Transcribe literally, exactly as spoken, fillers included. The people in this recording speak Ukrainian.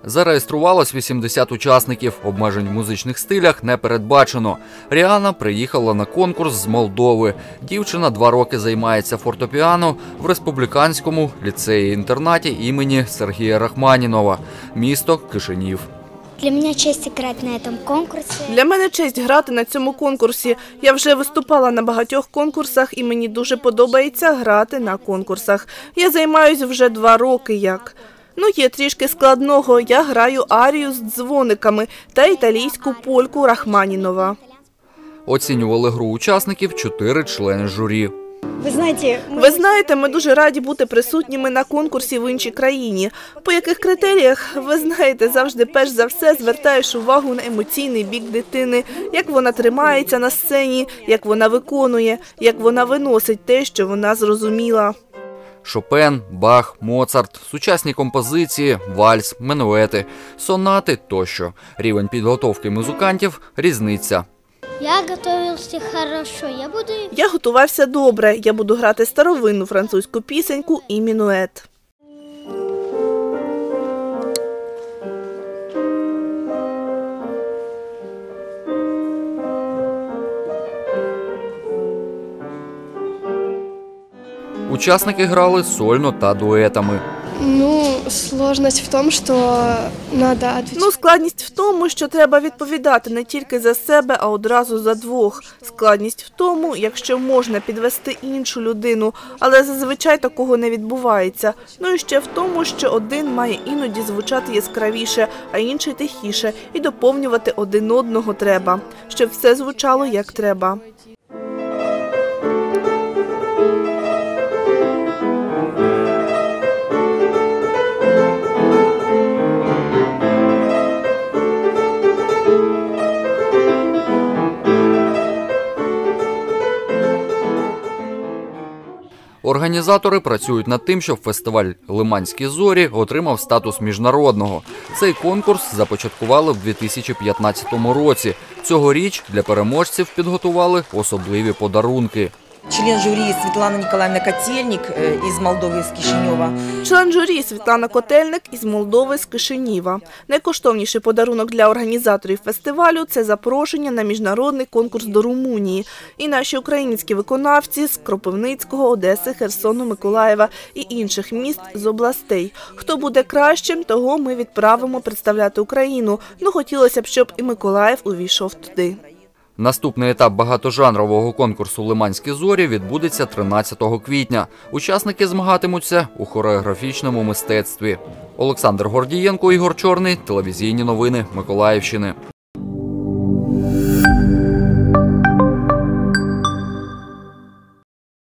Зареєструвалось вісімдесят учасників, обмежень в музичних стилях не передбачено. Ріана приїхала на конкурс з Молдови. Дівчина два роки займається фортепіано в республіканському ліцеї-інтернаті імені Сергія Рахманінова, місто Кишинів. Для мене честь грати на цьому конкурсі. Для мене честь грати на цьому конкурсі. Я вже виступала на багатьох конкурсах і мені дуже подобається грати на конкурсах. Я займаюся вже два роки як. Ну, є трішки складного. Я граю арію з дзвониками та італійську польку Рахманінова. Оцінювали гру учасників чотири члени журі. Ви знаєте, ми... Ви знаєте, ми дуже раді бути присутніми на конкурсі в іншій країні. По яких критеріях? Ви знаєте, завжди перш за все звертаєш увагу на емоційний бік дитини, як вона тримається на сцені, як вона виконує, як вона виносить те, що вона зрозуміла. Шопен, Бах, Моцарт, сучасні композиції, вальс, минуети, сонати тощо. Рівень підготовки музикантів різниця. Я готувався хорошо, я буду... Я готувався добре, я буду грати старовинну французьку пісеньку і мінует. Учасники грали сольно та дуетами. Ну, сложность в том, что надо отвечать. Ну, складність в тому, що треба відповідати не тільки за себе, а одразу за двох. Складність в тому, якщо можна підвести іншу людину, але зазвичай такого не відбувається. Ну і ще в тому, що один має іноді звучати яскравіше, а інший тихіше. І доповнювати один одного треба, щоб все звучало як треба. Організатори працюють над тим, щоб фестиваль «Лиманські зорі» отримав статус міжнародного. Цей конкурс започаткували в дві тисячі п'ятнадцятому році. Цьогоріч для переможців підготували особливі подарунки. Член журі Світлана Ніколаївна Котельник із Молдови, з Кишиньова. Член журі Світлана Котельник із Молдови, з Кишинєва. Найкоштовніший подарунок для організаторів фестивалю – це запрошення на міжнародний конкурс до Румунії. І наші українські виконавці з Кропивницького, Одеси, Херсону, Миколаєва і інших міст з областей. Хто буде кращим, того ми відправимо представляти Україну. Ну, хотілося б, щоб і Миколаїв увійшов туди. Наступний етап багатожанрового конкурсу «Лиманські зорі» відбудеться тринадцятого квітня. Учасники змагатимуться у хореографічному мистецтві. Олександр Гордієнко, Ігор Чорний. Телевізійні новини Миколаївщини.